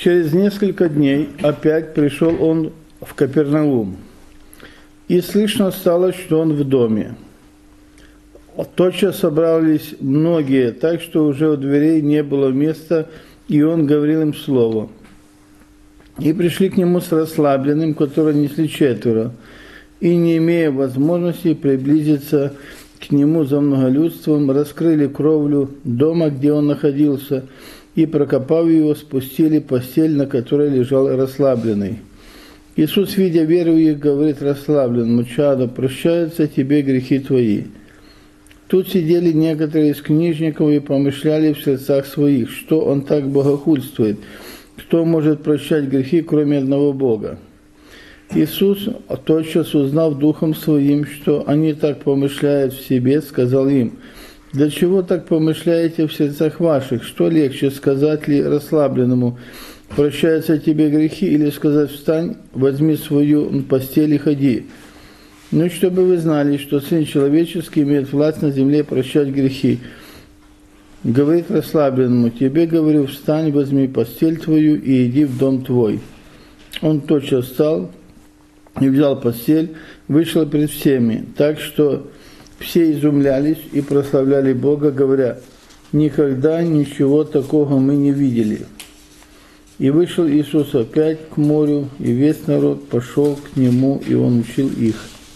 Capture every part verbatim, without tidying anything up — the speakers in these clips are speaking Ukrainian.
Через несколько дней опять пришел он в Капернаум, и слышно стало, что он в доме. Тотчас собрались многие, так что уже у дверей не было места, и он говорил им слово. И пришли к нему с расслабленным, которые несли четверо, и, не имея возможности приблизиться к нему за многолюдством, раскрыли кровлю дома, где он находился, и, прокопав его, спустили постель, на которой лежал расслабленный. Иисус, видя веру их, говорит расслабленному: «Чадо, прощаются тебе грехи твои». Тут сидели некоторые из книжников и помышляли в сердцах своих, что он так богохульствует, кто может прощать грехи, кроме одного Бога. Иисус, тотчас узнав духом своим, что они так помышляют в себе, сказал им: «Для чего так помышляете в сердцах ваших? Что легче, сказать ли расслабленному: прощаются тебе грехи, или сказать: встань, возьми свою постель и ходи? Ну, чтобы вы знали, что Сын Человеческий имеет власть на земле прощать грехи. Говорит расслабленному: тебе, говорю, встань, возьми постель твою и иди в дом твой». Он тотчас встал и взял постель, вышел пред всеми, так что все изумлялись и прославляли Бога, говоря: «Никогда ничего такого мы не видели». И вышел Иисус опять к морю, и весь народ пошел к нему, и он учил их.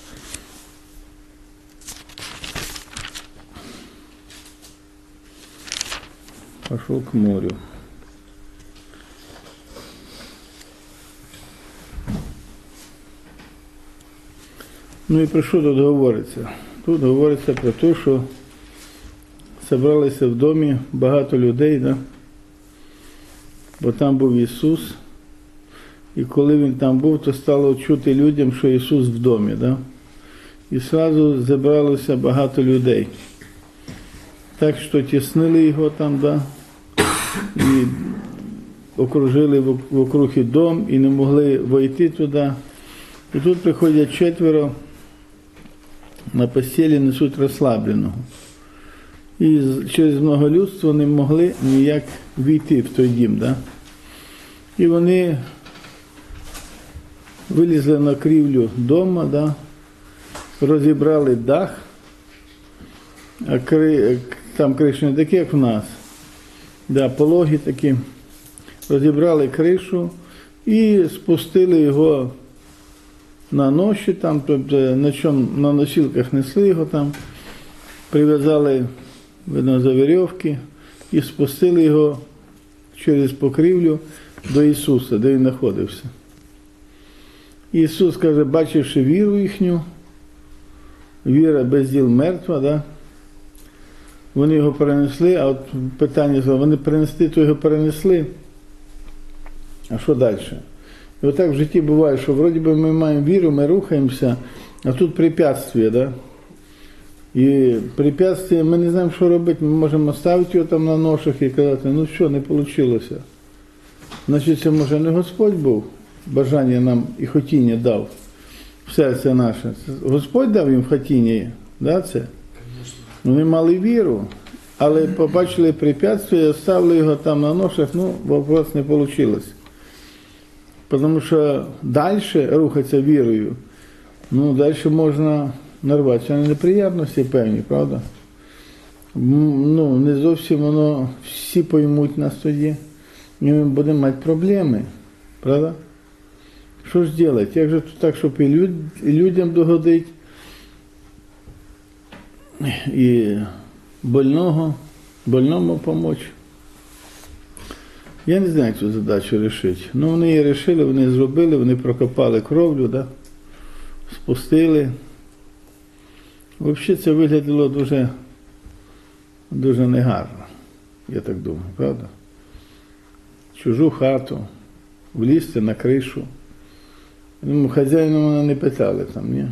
Пошел к морю. Ну і про що тут говориться? Тут говориться про те, що зібралися в домі багато людей, да? Бо там був Ісус, і коли Він там був, то стало чути людям, що Ісус в домі, да? І одразу зібралося багато людей. Так що тіснили його там, да? І окружили вокруг і дом, і не могли войти туди. І тут приходять четверо, на постелі несуть розслабленого. І через многолюдство не могли ніяк війти в той дім. Да? І вони вилізли на крівлю дома, да? Розібрали дах, а кри... там криша не такі, як в нас, да, пологи такі, розібрали кришу і спустили його на ноші, там, тобто на, чому, на носілках несли його там, прив'язали, видно, за вірьовки і спустили його через покрівлю до Ісуса, де він знаходився. Ісус каже, бачивши віру їхню, віра без діл мертва, да? Вони його перенесли, а от питання, вони перенесли, то його перенесли, а що далі? І отак в житті буває, що вроді би ми маємо віру, ми рухаємося, а тут препятствие, да? І препятствие, ми не знаємо, що робити, ми можемо ставити його там на ношах і казати, ну що, не вийшло. Значить, це може не Господь був, бажання нам і хотіння дав в серце наше. Господь дав їм хотіння, да, це? Вони мали віру, але побачили препятствие, ставили його там на ношах, ну, вопрос не вийшло. Тому що далі рухатися вірою, ну, далі можна нарватися на неприємності певні, правда? Ну, не зовсім воно, всі поймуть нас тоді, і ми будемо мати проблеми, правда? Що ж робити? Як же тут так, щоб і, люд, і людям догодити, і больного, больному допомогти? Я не знаю, як цю задачу вирішити. Ну, вони її вирішили, вони зробили, вони прокопали кровлю, да? Спустили. Взагалі це виглядало дуже, дуже негарно, я так думаю, правда? Чужу хату, влізти на кришу. Ну, хазяїна вона не питали там, ні?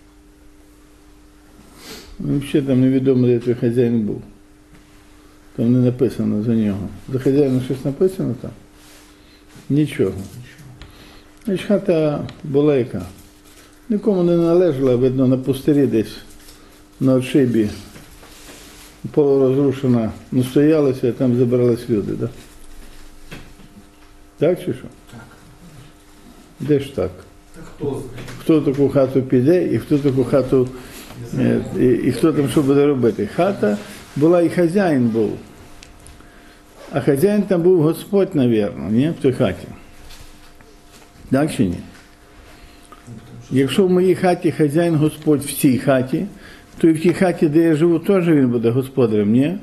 Взагалі там невідомо, де той хазяїн був. Там не написано за нього. За хазяїном щось написано там? Нічого. Значить, хата була яка. Нікому не належала, видно, на пустирі десь, на отшибі, полурозрушена, ну, стоялася, там забирались люди, да? Так чи що? Так. Де ж так? Так хто? Хто в таку хату піде і хто в таку хату, е, і, і хто там що буде робити? Хата була і хазяїн був. А хазяїн там був Господь, мабуть, ні, в той хаті. Так чи ні? Якщо в моїй хаті хазяїн Господь в цій хаті, то і в тій хаті, де я живу, теж він буде господарем, ні?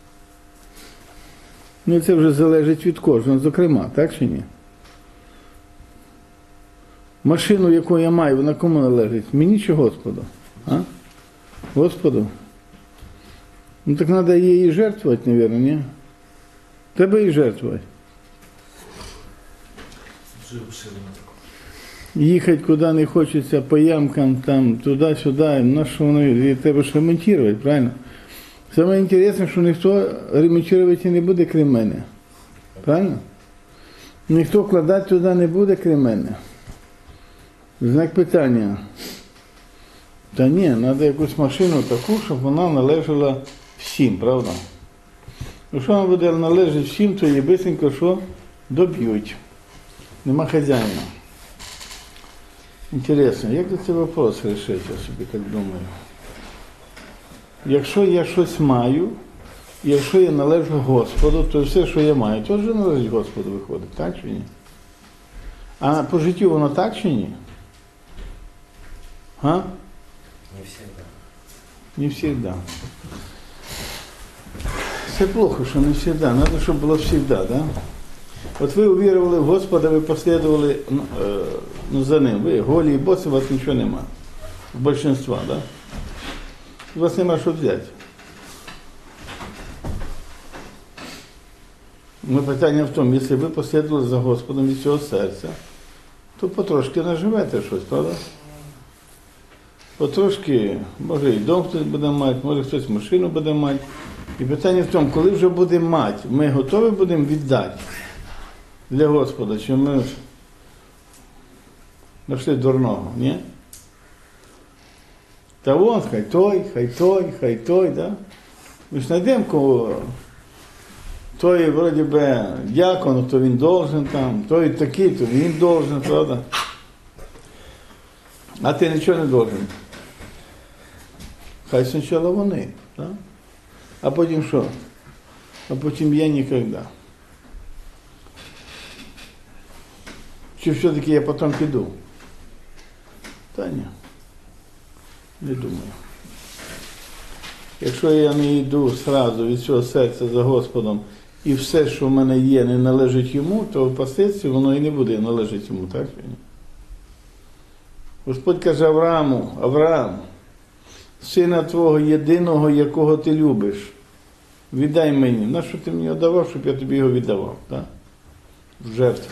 Ну це вже залежить від кожного, зокрема, так чи ні? Машину, яку я маю, вона кому належить? Мені чи Господу? А? Господу? Ну так треба її жертвувати, мабуть, ні? Треба її жертвувати. Їхати куди не хочеться, по ямкам, там, туди-сюди, на що воно, її треба ж ремонтувати, правильно? Саме інтересне, що ніхто ремонтувати не буде, крім мене. Правильно? Ніхто вкладати туди не буде, крім мене. Знак питання. Та ні, треба якусь машину таку, щоб вона належала всім, правда? Якщо вона буде належати всім, то її бисенько що доб'ють. Нема хазяїна. Інтересно, як цей вопрос вирішити, я собі так думаю. Якщо я щось маю, якщо я належу Господу, то все, що я маю, теж належить Господу виходить, так чи ні? А по життю воно так чи ні? А? Не всегда. Не всегда. Це плохо, що не всегда. Надо, щоб було всегда, да? От ви увірували в Господа, ви послідували ну, за ним. Ви голі і боси, у вас нічого нема. В більшості, да? У вас нема що взяти. Ну, питання в тому, якщо ви послідували за Господом від цього серця, то потрошки наживете щось, правда? Потрошки, може і дом хтось буде мати, може хтось машину буде мати. І питання в тому, коли вже будемо мати, ми готові будемо віддати для Господа, чи ми знайшли дурного, ні? Та вон, хай той, хай той, хай той, да? Ми ж знайдемо кого, той, вроді би, дякон, то він должен там, той такий, то він должен, правда? А ти нічого не должен. Хай спочатку вони, да? А потім що? А потім я ніколи. Чи все-таки я потім піду? Та ні. Не думаю. Якщо я не йду зразу від цього серця за Господом, і все, що в мене є, не належить йому, то впоследстві воно і не буде належати йому, так? Господь каже Аврааму: Авраам, сина твого єдиного, якого ти любиш, віддай мені. Нащо ти мені його давав, щоб я тобі його віддавав? Так? В жертву.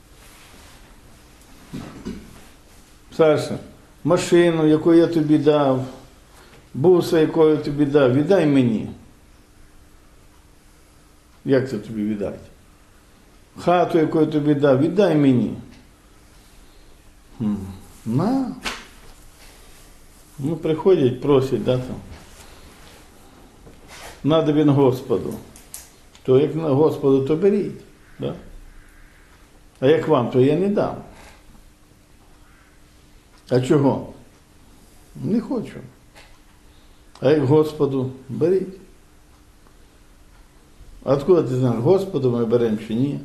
Саша, машину, яку я тобі дав, буса, яку я тобі дав, віддай мені. Як це тобі віддати? Хату, яку я тобі дав, віддай мені. Хм. На. Ну, приходять, просять, да, там. Надо він Господу. То як на Господу, то беріть. Да? А як вам, то я не дам. А чого? Не хочу. А як Господу, беріть. А откуда ти знаєш, Господу ми беремо чи ні?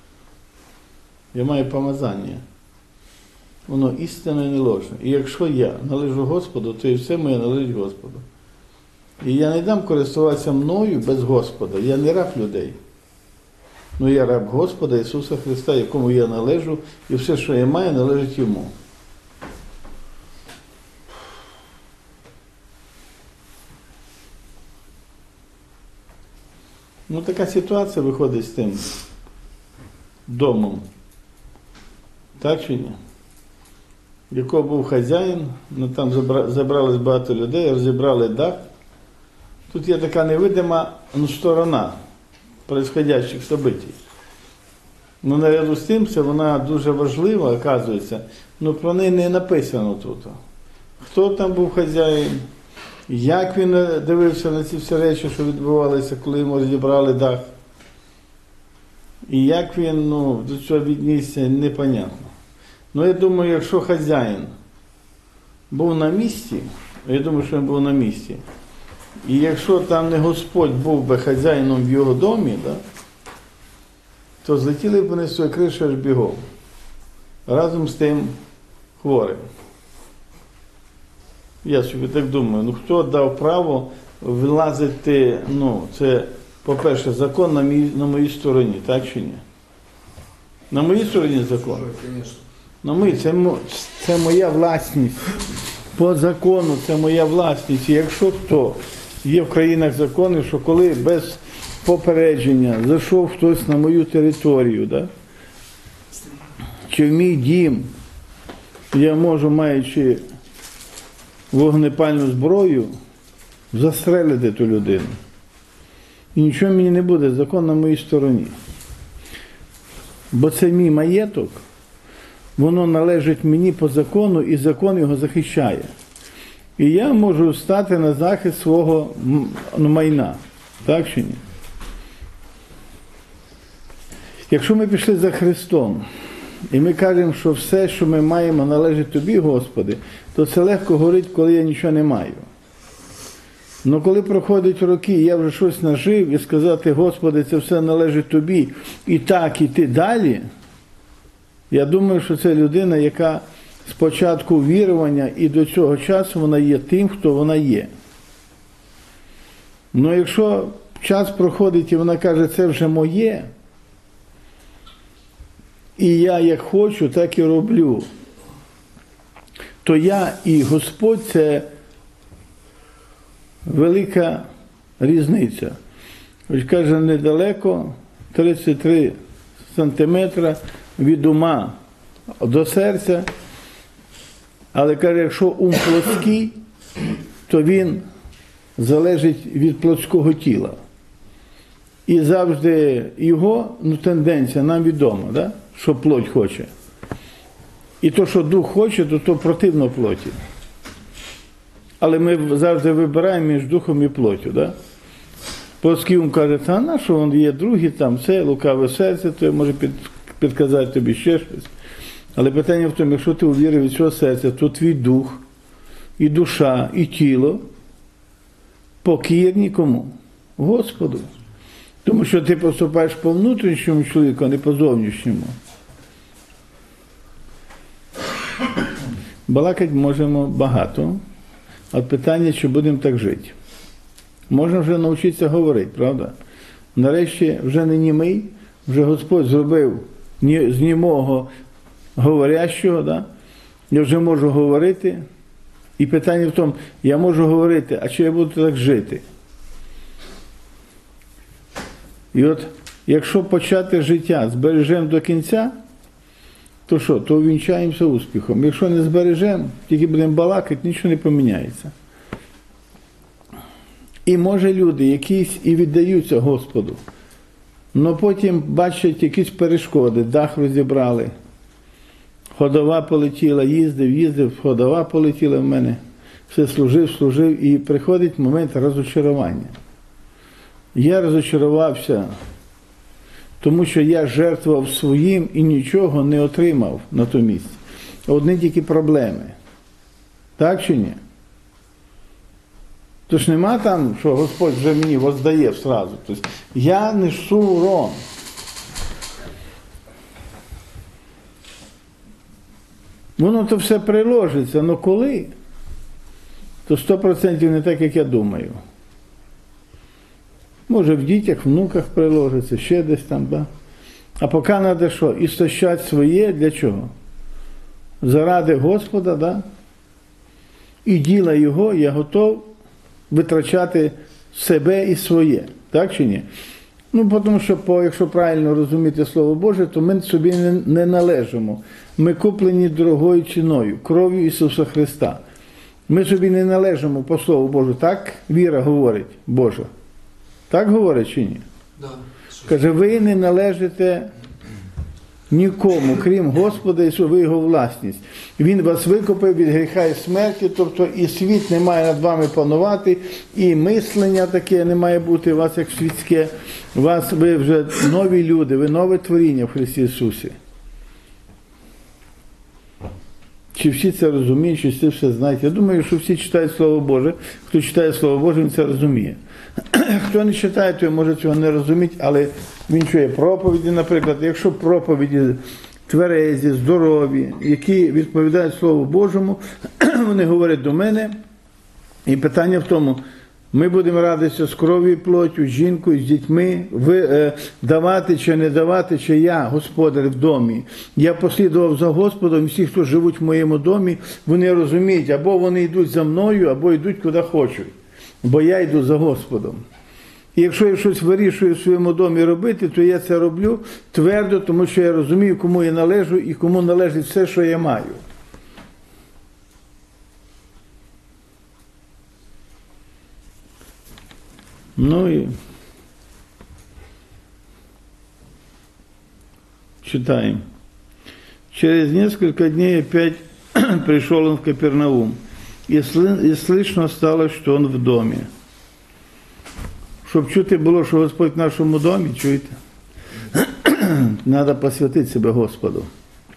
Я маю помазання. Воно істинне і не ложне. І якщо я належу Господу, то і все моє належить Господу. І я не дам користуватися мною без Господа. Я не раб людей. Ну я раб Господа Ісуса Христа, якому я належу, і все, що я маю, належить Йому. Ну така ситуація виходить з тим домом. Так чи ні? Якого був хазяїн, ну, там забрались багато людей, розібрали дах. Тут є така невидима ну, сторона происходящих событий. Ну, наряду з тим, це вона дуже важлива, оказується, ну про неї не написано тут. Хто там був хазяїн, як він дивився на ці всі речі, що відбувалися, коли йому розібрали дах. І як він ну, до цього віднісся, непонятно. Ну, я думаю, якщо хазяїн був на місці, я думаю, що він був на місці, і якщо там не Господь був би хазяїном в його домі, да, то злетіли б вони з цієї криші аж бігом, разом з тим хворим. Я собі так думаю, ну хто дав право вилазити, ну, це, по-перше, закон на, мій, на моїй стороні, так чи ні? На моїй стороні закон? На моїй, це, це моя власність. По закону це моя власність. І якщо хто, є в країнах закони, що коли без попередження зайшов хтось на мою територію, да? Чи в мій дім, я можу, маючи вогнепальну зброю, застрелити ту людину. І нічого мені не буде, закон на моїй стороні. Бо це мій маєток, воно належить мені по закону, і закон його захищає. І я можу стати на захист свого ну, майна. Так чи ні? Якщо ми пішли за Христом, і ми кажемо, що все, що ми маємо, належить Тобі, Господи, то це легко говорити, коли я нічого не маю. Але коли проходять роки, і я вже щось нажив, і сказати, Господи, це все належить Тобі, і так іти далі, я думаю, що це людина, яка спочатку вірування і до цього часу вона є тим, хто вона є. Ну якщо час проходить і вона каже, це вже моє, і я як хочу, так і роблю, то я і Господь – це велика різниця. Ось каже, недалеко, тридцять три сантиметри від ума до серця, але каже, якщо ум плотський, то він залежить від плотського тіла. І завжди його, ну, тенденція нам відома, да? Що плоть хоче. І то, що дух хоче, то то противно плоті. Але ми завжди вибираємо між духом і плоттю, да? Плотський ум каже, та на що він є другий, там це, лукаве серце, то може під, підказати тобі ще щось. Але питання в тому, якщо ти увірив від цього серця, то твій дух, і душа, і тіло покірні кому? Господу. Тому що ти поступаєш по внутрішньому чоловіку, а не по зовнішньому. Балакати можемо багато, а питання, чи будемо так жити. Можна вже навчитися говорити, правда? Нарешті вже не німий, вже Господь зробив з німого говорящого, да? Я вже можу говорити. І питання в тому, я можу говорити, а чи я буду так жити? І от, якщо почати життя збережемо до кінця, то що? То увінчаємося успіхом. Якщо не збережемо, тільки будемо балакати, нічого не поміняється. І може люди якісь і віддаються Господу, але потім бачать якісь перешкоди, дах розібрали, ходова полетіла, їздив, їздив, ходова полетіла в мене, все служив, служив, і приходить момент розочарування. Я розочарувався, тому що я жертвував своїм і нічого не отримав на тому місці. Одні тільки проблеми. Так чи ні? Тож нема там, що Господь вже мені воздає зразу. Тобто я несу урон. Воно то все приложиться, але коли? То сто відсотків не так, як я думаю. Може в дітях, внуках приложиться, ще десь там, да? А поки треба що? Істощати своє для чого? Заради Господа, да? І діла Його я готов витрачати себе і своє. Так чи ні? Ну, тому що, якщо правильно розуміти Слово Боже, то ми собі не, не належимо. Ми куплені дорогою ціною, кров'ю Ісуса Христа. Ми собі не належимо по Слову Божу. Так віра говорить Божа. Так говорить чи ні? Да. Каже, ви не належите Нікому, крім Господа Ісуса, ви його власність. Він вас викупив від гріха і смерті, тобто і світ не має над вами панувати, і мислення таке не має бути у вас як світське. У вас ви вже нові люди, ви нове творіння в Христі Ісусі. Чи всі це розуміють, чи всі все знають? Я думаю, що всі читають Слово Боже. Хто читає Слово Боже, він це розуміє. Хто не читає, то може цього не розуміти, але він чує проповіді, наприклад. Якщо проповіді тверезі, здорові, які відповідають Слову Божому, вони говорять до мене. І питання в тому, ми будемо радитися з кров'ю, плоттю, з жінкою, з дітьми, ви, е, давати чи не давати, чи я, господар в домі. Я послідував за Господом, всі, хто живуть в моєму домі, вони розуміють, або вони йдуть за мною, або йдуть куди хочуть. Бо я йду за Господом. І якщо я щось вирішую в своєму домі робити, то я це роблю твердо, тому що я розумію, кому я належу і кому належить все, що я маю. Ну и читаем. Через несколько дней опять пришел он в Капернаум, и, сли, и слышно стало, что он в доме. Щоб чути було, що Господь в нашому домі, чуєте? Треба посвятити себе Господу.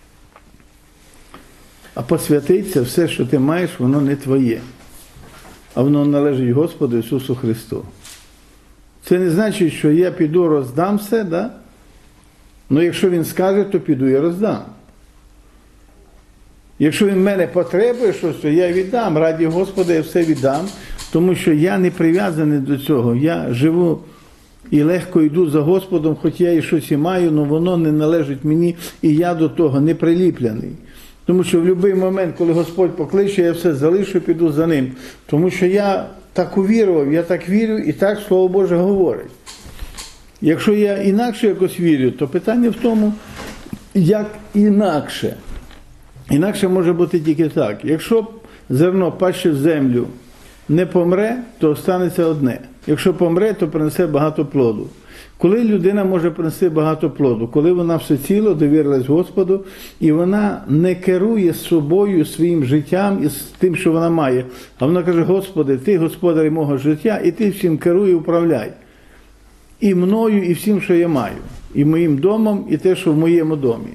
А посвятитися, все, що ти маєш, воно не твоє, а воно належить Господу Ісусу Христу. Це не значить, що я піду роздам все, да? Ну, якщо він скаже, то піду і роздам. Якщо він в мене потребує щось, то я віддам. Раді Господа я все віддам, тому що я не прив'язаний до цього. Я живу і легко йду за Господом, хоч я і щось і маю, але воно не належить мені, і я до того не приліплений. Тому що в будь-який момент, коли Господь покличе, я все залишу і піду за ним. Тому що я так увірував, я так вірю, і так Слово Боже говорить. Якщо я інакше якось вірю, то питання в тому, як інакше. Інакше може бути тільки так. Якщо зерно паще в землю не помре, то останеться одне. Якщо помре, то принесе багато плоду. Коли людина може принести багато плоду? Коли вона всеціло довірилась Господу, і вона не керує собою, своїм життям і з тим, що вона має. А вона каже: Господи, Ти господар мого життя, і Ти всім керуй і управляй. І мною, і всім, що я маю. І моїм домом, і те, що в моєму домі.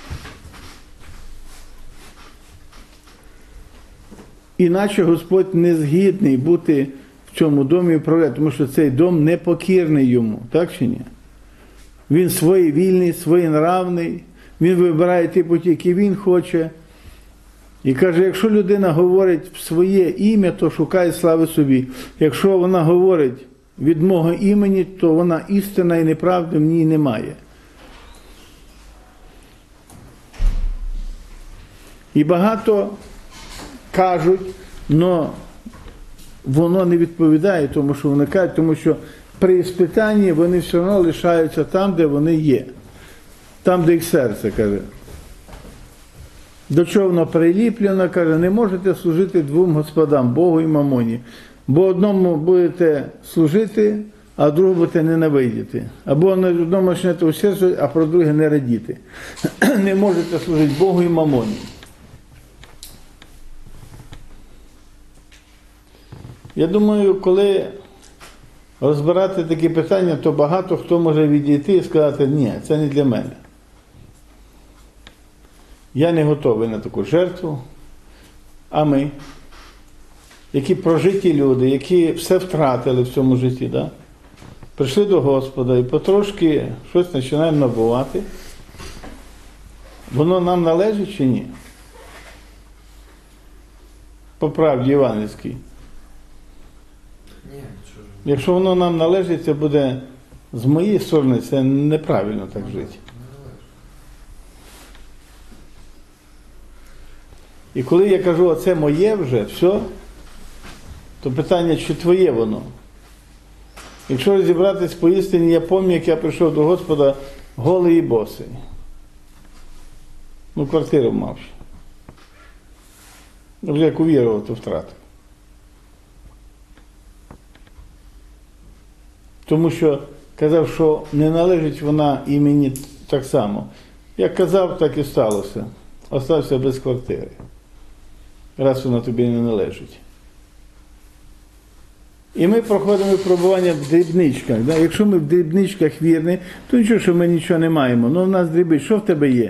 Іначе Господь не згідний бути в цьому домі управляти, тому що цей дом непокірний йому, так чи ні? Він своєвільний, своєнравний, він вибирає ті путі, які він хоче. І каже, якщо людина говорить в своє ім'я, то шукає слави собі. Якщо вона говорить від мого імені, то вона істина і неправди в ній немає. І багато кажуть, але воно не відповідає тому, що вони кажуть, тому що при іспитанні вони все одно лишаються там, де вони є. Там, де їх серце, каже. До чого воно приліплено, каже, не можете служити двом господам, Богу і мамоні. Бо одному будете служити, а другому будете ненавидіти. Або на одному почнете у серці, а про друге не радіти. Не можете служити Богу і мамоні. Я думаю, коли розбирати такі питання, то багато хто може відійти і сказати: ні, це не для мене. Я не готовий на таку жертву. А ми, які прожиті люди, які все втратили в цьому житті, да? Прийшли до Господа і потрошки щось починаємо набувати, воно нам належить чи ні? По правді євангельській. Якщо воно нам належить, це буде з моєї сторони, це неправильно так жити. І коли я кажу, оце моє вже, все, то питання, чи твоє воно. Якщо розібратись по істині, я пам'ятаю, як я прийшов до Господа голий і босий. Ну, квартиру мав ще. Вже як увірував, то втратив. Тому що казав, що не належить вона і мені так само. Як казав, так і сталося. Остався без квартири. Раз вона тобі не належить. І ми проходимо випробування в дрібничках. Да? Якщо ми в дрібничках вірні, то нічого, що ми нічого не маємо. Ну, в нас дрібнички. Що в тебе є?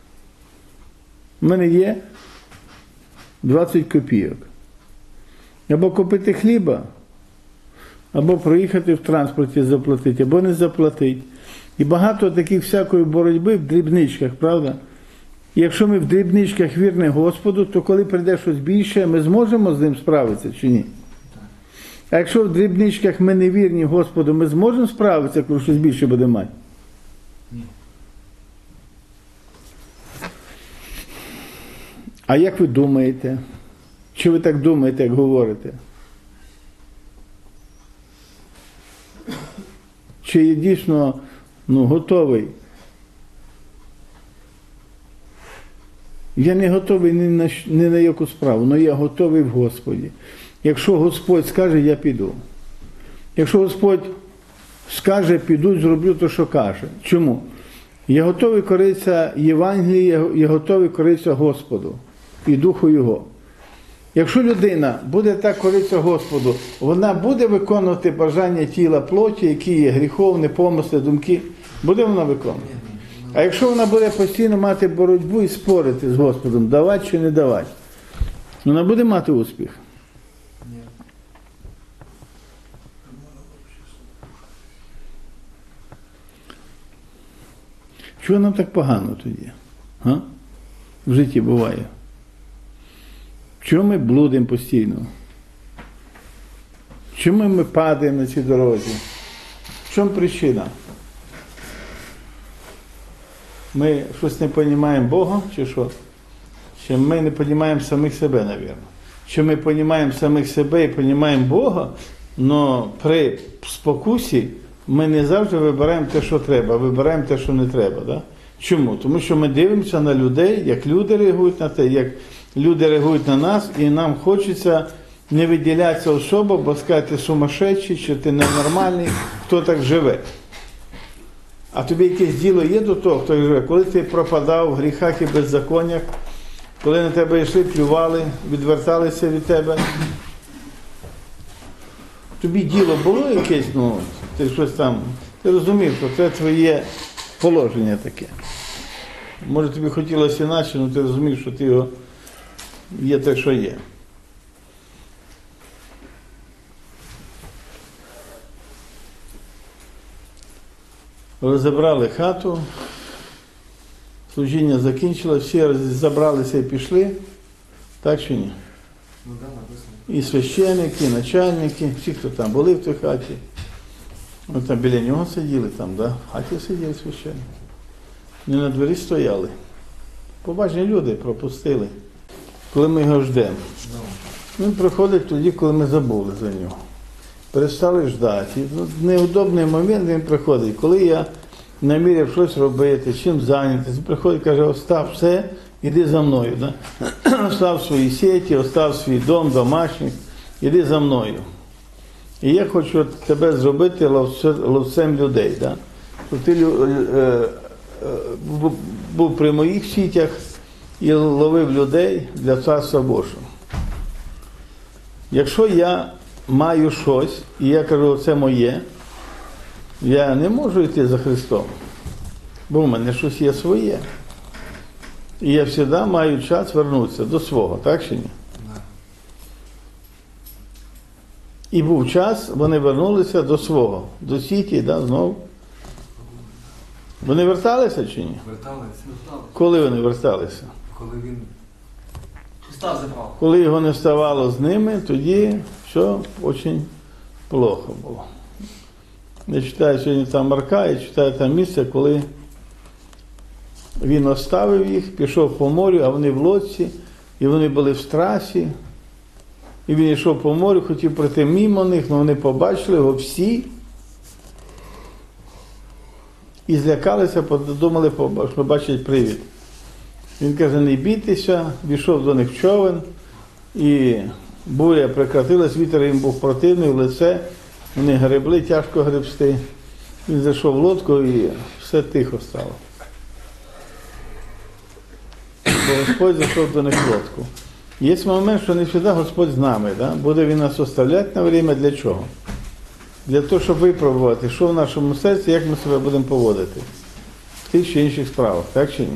У мене є двадцять копійок. Або купити хліба, або проїхати в транспорті заплатити, або не заплатити. І багато таких всякої боротьби в дрібничках, правда? І якщо ми в дрібничках вірні Господу, то коли прийде щось більше, ми зможемо з ним справитися чи ні? А якщо в дрібничках ми не вірні Господу, ми зможемо справитися, коли щось більше буде мати? Ні. А як ви думаєте? Чи ви так думаєте, як говорите? Чи я дійсно ну, готовий? Я не готовий ні на, ні на яку справу, але я готовий в Господі. Якщо Господь скаже, я піду. Якщо Господь скаже, піду, зроблю те, що каже. Чому? Я готовий коритися Євангелію, я готовий коритися Господу і Духу Його. Якщо людина буде так коритися Господу, вона буде виконувати бажання тіла плоті, які є гріховні, помисли, думки, буде вона виконувати? А якщо вона буде постійно мати боротьбу і спорити з Господом, давати чи не давати, вона буде мати успіх? Чого нам так погано тоді? А? В житті буває. Чому ми блудимо постійно? Чому ми падаємо на цій дорозі? В чому причина? Ми щось не розуміємо Бога, чи що? Чи ми не розуміємо самих себе, мабуть. Чи ми розуміємо самих себе і розуміємо Бога, але при спокусі ми не завжди вибираємо те, що треба, а вибираємо те, що не треба. Да? Чому? Тому що ми дивимося на людей, як люди реагують на те, як люди реагують на нас, і нам хочеться не виділятися особо, бо сказати, ти сумасшедший, чи ти ненормальний, хто так живе. А тобі якесь діло є до того, хто живе? Коли ти пропадав в гріхах і беззаконнях, коли на тебе йшли, плювали, відверталися від тебе, тобі діло було якесь, ну, ти щось там, ти розумів, що це твоє положення таке. Може тобі хотілося інакше, але ти розумів, що ти його є те, що є. Розібрали хату, служіння закінчилось, всі забралися і пішли, так чи ні? Ну, да, написано. І священники, і начальники, всі, хто там були в тій хаті. Ми там біля нього сиділи, там, да? В хаті сиділи священники. Не на двері стояли. Побачені люди пропустили, коли ми його ждемо. Він приходить тоді, коли ми забули за нього. Перестали ждати. В неудобний момент він приходить. Коли я наміряв щось робити, чим зайнятися, він приходить і каже, остав все, іди за мною. Да? Остав свої сіті, остав свій дом, домашніх, іди за мною. І я хочу тебе зробити ловцем людей. Да? Щоб ти був при моїх сітях і ловив людей для Царства Божого. Якщо я маю щось, і я кажу, це моє, я не можу йти за Христом, бо в мене щось є своє. І я завжди маю час вернутися до свого, так чи ні? І був час, вони вернулися до свого, до сіті, да, знову. Вони верталися чи ні? Верталися. Коли вони верталися? Коли він устав забрав. Коли його не ставало з ними, тоді все дуже плохо було. Я читаю сьогодні там Марка, я читаю там місце, коли він оставив їх, пішов по морю, а вони в лодці, і вони були в страсі. І він йшов по морю, хотів пройти мимо них, але вони побачили його всі. І злякалися, подумали, що бачать привід. Він каже, не бійтеся, війшов до них в човен, і буря прекратилась, вітер їм був противний в лице, вони гребли, тяжко гребсти. Він зайшов в лодку і все тихо стало. бо Господь зайшов до них в лодку. Є момент, що не завжди Господь з нами, да? Буде Він нас оставляти на время для чого? Для того, щоб випробувати, що в нашому серці, як ми себе будемо поводити в тих чи інших справах, так чи ні?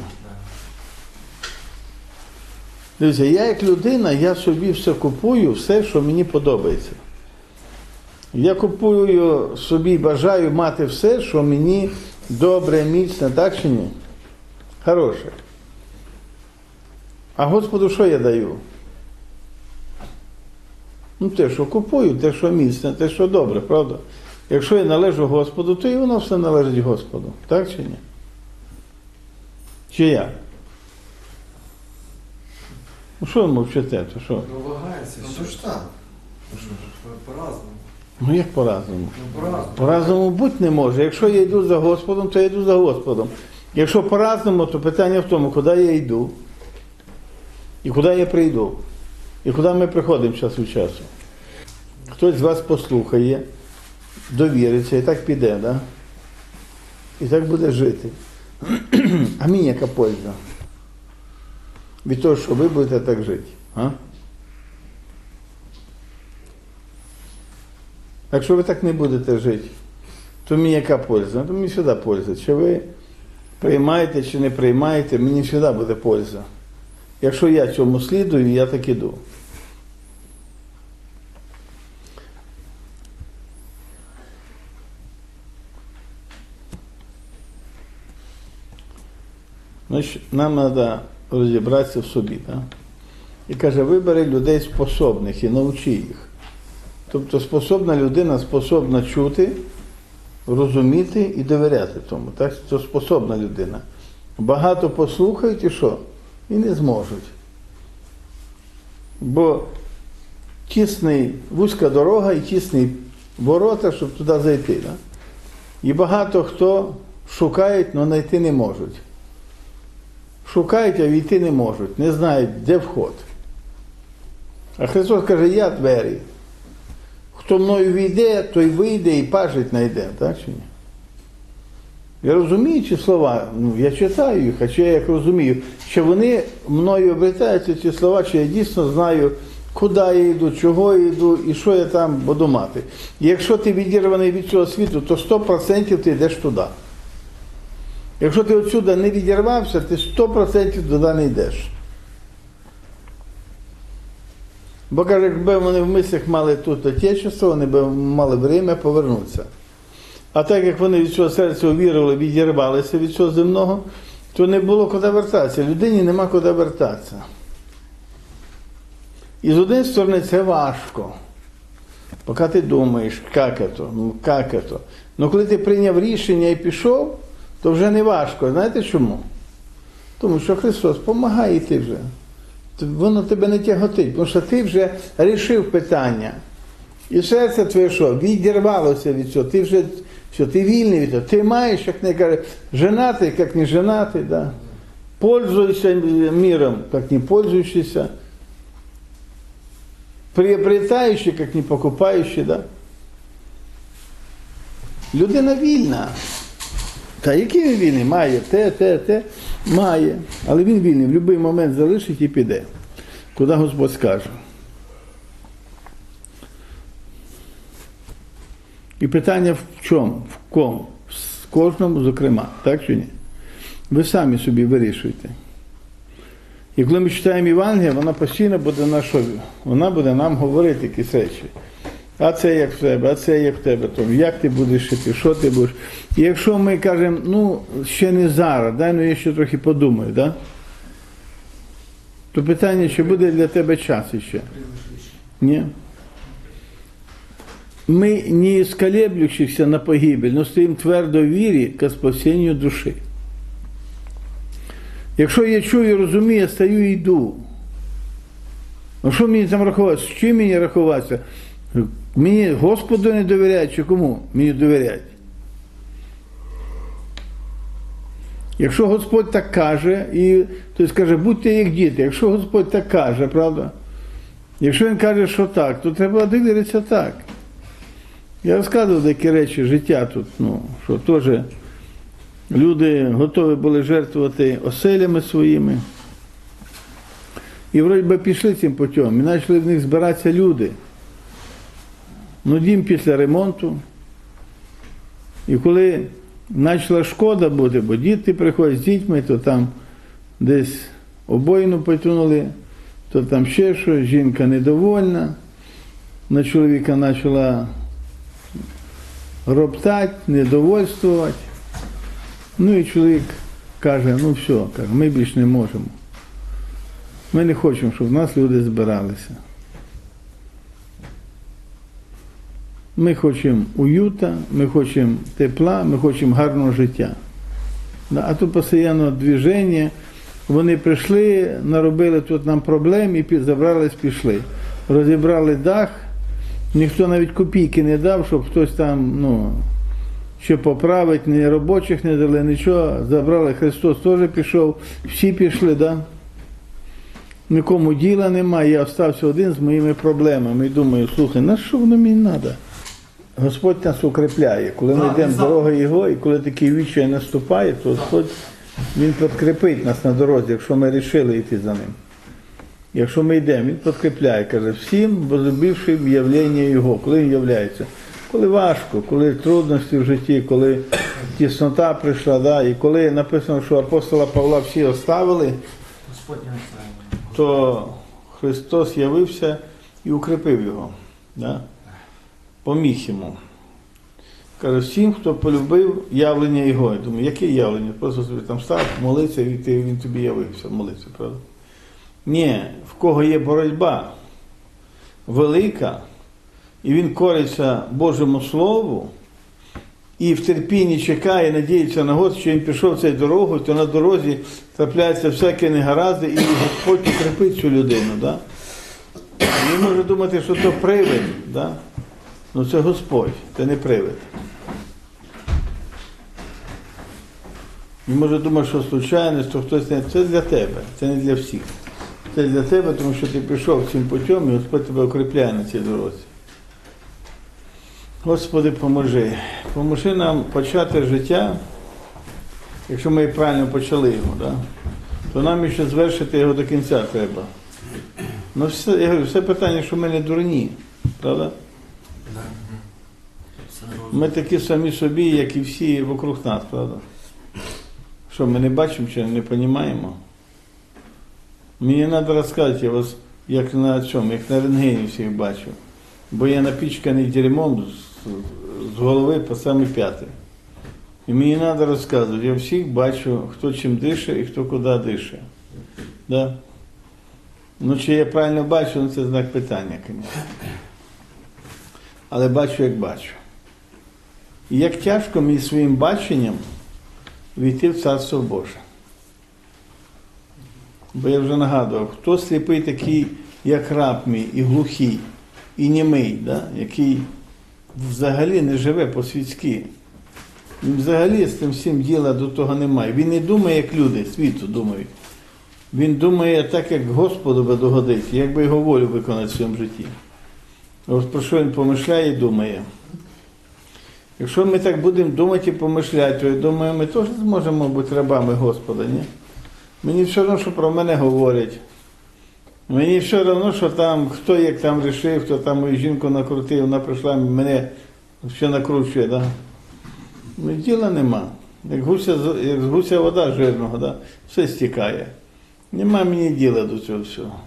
Дивіться, я як людина, я собі все купую, все, що мені подобається. Я купую собі, бажаю мати все, що мені добре, міцне, так чи ні? Хороше. А Господу що я даю? Ну, те, що купую, те, що міцне, те, що добре, правда? Якщо я належу Господу, то і воно все належить Господу. Так чи ні? Чи як? Ну, що ви мовчите? То що? Ну, вагається. Ну, то ж так. По-разному. Ну, як по-разному? Ну, по-разному. По-разному бути не може. Якщо я йду за Господом, то я йду за Господом. Якщо по-разному, то питання в тому, куди я йду і куди я прийду. І куди ми приходимо час від часу. Хтось з вас послухає, довіриться і так піде, да? І так буде жити. А мені яка польза від того, що ви будете так жити? А? Якщо ви так не будете жити, то мені яка польза? То мені завжди польза. Чи ви приймаєте, чи не приймаєте, мені завжди буде польза. Якщо я цьому слідую, я так іду. Значить, нам треба розібратися в собі. Так? І каже, вибери людей способних і навчи їх. Тобто способна людина способна чути, розуміти і довіряти тому. Так? Це способна людина. Багато послухають і що? І не зможуть. Бо тісний, вузька дорога і тісні ворота, щоб туди зайти. Да? І багато хто шукають, але знайти не можуть. Шукають, а війти не можуть, не знають, де вход. А Христос каже, я двері. Хто мною війде, той вийде і пажить знайде, так чи ні? Я розумію ці слова, ну, я читаю їх, а чи я як розумію, чи вони мною обертаються ці слова, чи я дійсно знаю, куди я йду, чого я йду і що я там буду мати. І якщо ти відірваний від цього світу, то сто відсотків ти йдеш туди. Якщо ти отсюди не відірвався, ти сто відсотків туди не йдеш. Бо, каже, якби вони в мислях мали тут отечество, вони б мали время повернутися. А так як вони від цього серця увірували, відірвалися від цього земного, то не було куди вертатися. Людині нема куди вертатися. І з однієї сторони це важко. Поки ти думаєш, як це, ну як це. Ну коли ти прийняв рішення і пішов, то вже не важко. Знаєте чому? Тому що Христос допомагає йти вже. Воно тебе не тяготить, тому що ти вже рішив питання. І серце твоє що? Відірвалося від цього. Ти вже все, ти вільний від цього. Ти маєш, як не каже, женатий, як не женатий, да? Пользуйся миром, як не пользуючийся. Приобретаючий, як не покупаючий, да? Людина вільна. Та який він вільний? Має те, те, те. Має. Але він вільний. В будь-який момент залишить і піде. Куди Господь скаже. І питання в чому? В кому? В кожному, зокрема. Так чи ні? Ви самі собі вирішуєте. І коли ми читаємо Євангелія, вона постійно буде на що? Вона буде нам говорити якісь речі. А це як в тебе, а це як в тебе, то як ти будеш жити, що ти будеш. І якщо ми кажемо, ну, ще не зараз, дай, ну я ще трохи подумаю, да? То питання, чи буде для тебе час ще? Ні. Ми, не исколеблющихся на погибель, но стоїмо твердо в вірі к спасенню душі. Якщо я чую і розумію, я стою і йду. А що мені там рахуватися? З чим мені рахуватися? Мені Господу не довіряють, чи кому мені довіряють? Якщо Господь так каже, і то скаже, будьте як діти. Якщо Господь так каже, правда? Якщо Він каже, що так, то треба довіритися так. Я розказував деякі речі життя тут, ну, що теж люди готові були жертвувати оселями своїми, І вроді би пішли цим путем, і почали в них збиратися люди. Ну, дім після ремонту. І коли почала шкода бути, бо діти приходять з дітьми, то там десь обоїну потягнули, то там ще щось, жінка недовольна, на чоловіка почала роптати, недовольствувати. Ну і чоловік каже, ну все, каже, ми більш не можемо. Ми не хочемо, щоб в нас люди збиралися. Ми хочемо уюта, ми хочемо тепла, ми хочемо гарного життя. А тут постійно движення. Вони прийшли, наробили тут нам проблем і забрались, пішли. Розібрали дах, ніхто навіть копійки не дав, щоб хтось там, ну, що поправить, ні робочих не дали, нічого. Забрали, Христос теж пішов, всі пішли, да? Нікому діла немає, я залишився один з моїми проблемами. І думаю, слухай, на що воно мені треба? Господь нас укріпляє. Коли ми йдемо дорогою Його, і коли такий відчай наступає, то Господь, Він підкріпить нас на дорозі, якщо ми вирішили йти за Ним. Якщо ми йдемо, Він підкріпляє, каже, всім возлюбивши в явлення Його. Коли Він являється? Коли важко, коли трудності в житті, коли тіснота прийшла, да? І коли написано, що апостола Павла всі оставили, то Христос явився і укріпив його, да? Поміг йому. Каже, всім, хто полюбив явлення Його. Я думаю, яке явлення? Просто собі там став, молився, і він тобі явився, молився, правда? Ні, в кого є боротьба велика, і він кориться Божому Слову, і в терпінні чекає, надіється на Господь, що він пішов цією дорогою, то на дорозі трапляються всякі негаразди, і Господь укріпить цю людину. Да? Він може думати, що це привид, да? Ну це Господь, це не привид. Він може думати, що случайність, то хтось не... Це для тебе, це не для всіх. Це для тебе, тому що ти пішов цим путем, і Господь тебе укріпляє на цій дорозі. Господи, поможи. Поможи нам почати життя, якщо ми правильно почали його, да? То нам ще звершити його до кінця треба. Ну, все, я говорю, все питання, що ми не дурні, правда? Ми такі самі собі, як і всі вокруг нас, правда? Що, ми не бачимо чи не розуміємо? Мені треба розказати, я вас як на чому, як на рентгені всіх бачу. Бо я напічканий дерьмом з, з голови по самі п'яти. І мені треба розказувати, я всіх бачу, хто чим дише і хто куди дише. Да? Ну, чи я правильно бачу, ну, це знак питання, звісно. Але бачу, як бачу. І як тяжко мені своїм баченням війти в Царство Боже. Бо я вже нагадував, хто сліпий такий, як раб мій, і глухий, і німий, да? Який взагалі не живе по-світськи. Він взагалі з тим всім діла до того немає. Він не думає, як люди світу думають. Він думає так, як Господу би догодиться, як би його волю виконати в своєму житті. Ось про що він помишляє і думає. Якщо ми так будемо думати і помишляти, то я думаю, ми теж зможемо бути рабами Господа, ні? Мені все одно, що про мене говорять. Мені все одно, що там, хто як там рішив, хто там мою жінку накрутив, вона прийшла, мене все накручує, да? Ну, діла нема. Як гуся, як з гуся вода жирного, да? Все стікає. Нема мені діла до цього всього.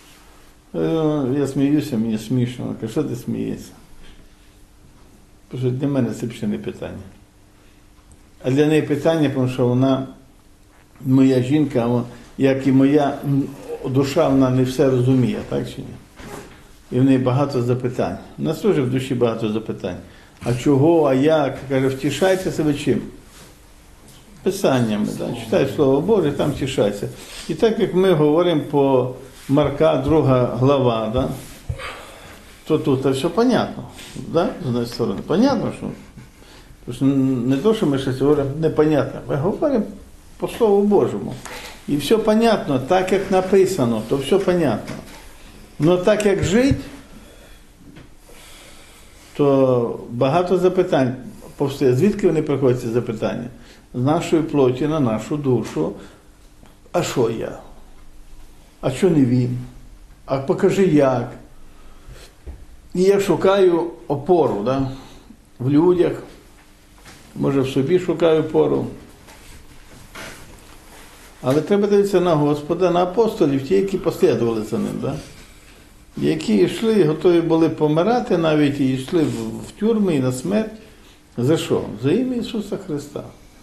Я сміюся, мені смішно. Кажу, що ти смієшся? Тому що для мене це взагалі не питання. А для неї питання, тому що вона, моя жінка, як і моя душа, вона не все розуміє, так чи ні? І в неї багато запитань. У нас теж в душі багато запитань. А чого, а як? Каже, втішайте себе чим? Писаннями, да? Читай Слово Боже, там втішайся. І так як ми говоримо по Марка, друга глава, да? То тут все понятно, да? З однієї сторони. Понятно, що, що не то, що ми щось говоримо непонятно, ми говоримо по Слову Божому. І все понятно, так як написано, то все понятно. Но так як жити, то багато запитань повстає. Звідки вони приходять ці запитання? З нашої плоті на нашу душу. А що я? а що не він? А покажи як. І я шукаю опору, да? В людях, може в собі шукаю опору. Але треба дивитися на Господа, на апостолів, ті, які послідували за ним, да? Які йшли, готові були помирати навіть, і йшли в, в тюрми і на смерть. За що? За ім'я Ісуса Христа.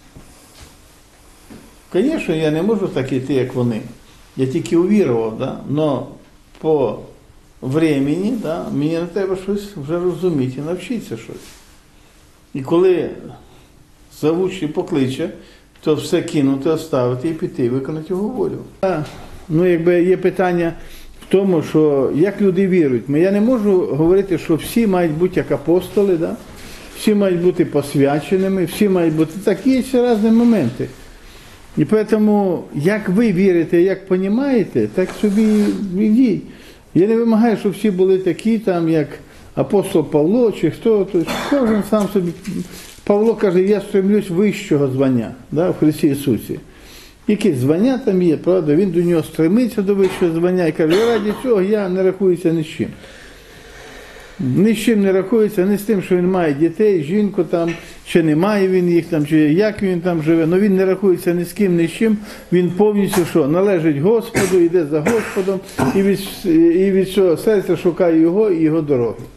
Звісно, я не можу так йти, як вони. Я тільки увірував, да? Но по времени, да, мені не треба щось вже розуміти, навчитися щось. І коли завучий покличе, то все кинути, оставити і піти, виконати його волю. Ну, якби є питання в тому, що як люди вірують. Я не можу говорити, що всі мають бути як апостоли, да? Всі мають бути посвяченими, всі мають бути, так, є ще різні моменти. І тому, як ви вірите, як розумієте, так собі йдіть. Я не вимагаю, щоб всі були такі, там, як апостол Павло, чи хто, тобто, кожен сам собі. Павло каже, я стремлюсь вищого звання, да, в Христі Ісусі. Якесь звання там є, правда, він до нього стремиться до вищого звання і каже, раді цього я не рахуюся ні з чим. Ні з чим не рахується, не з тим, що він має дітей, жінку там, чи не має він їх там, чи як він там живе, але він не рахується ні з ким, ні з чим, він повністю що, належить Господу, йде за Господом і від, і від цього серця шукає його і його дороги.